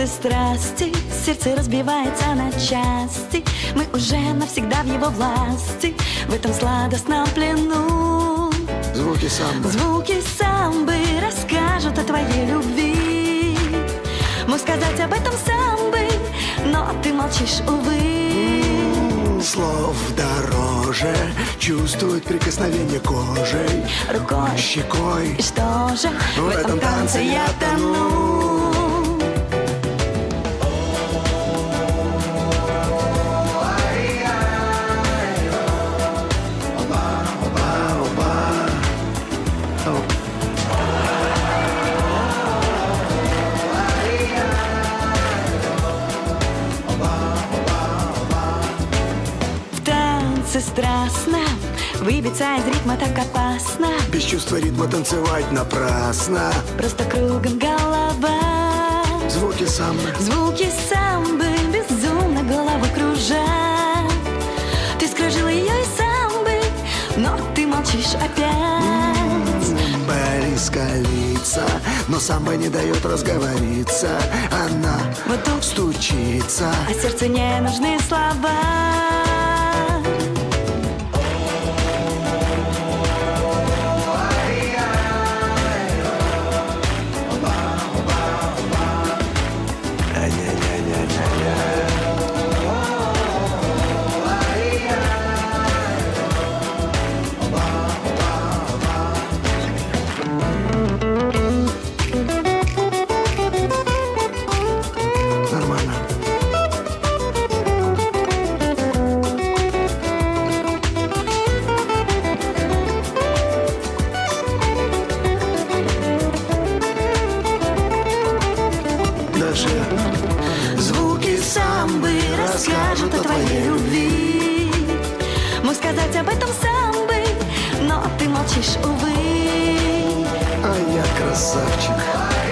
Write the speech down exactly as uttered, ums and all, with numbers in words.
танце страсти, сердце разбивается на части. Мы уже навсегда в его власти, в этом сладостном плену. Звуки самбы. Звуки самбы расскажут о твоей любви. Мог сказать об этом сам бы, но ты молчишь, увы. Слов дороже, чувствует прикосновение кожей, рукой, щекой. И что же в, в этом танце я тону. Страстно выбиться из ритма так опасно. Без чувства ритма танцевать напрасно. Просто кругом голова. Звуки самбы. Звуки самбы безумно голову кружат. Ты скружила ее из самбы, но ты молчишь опять. Близко лица, но самба не дает разговориться. Она вот тут стучится, а сердцу не нужны слова. Звуки самбы расскажут о твоей любви. Мог сказать об этом сам бы, но ты молчишь, увы. А я красавчик.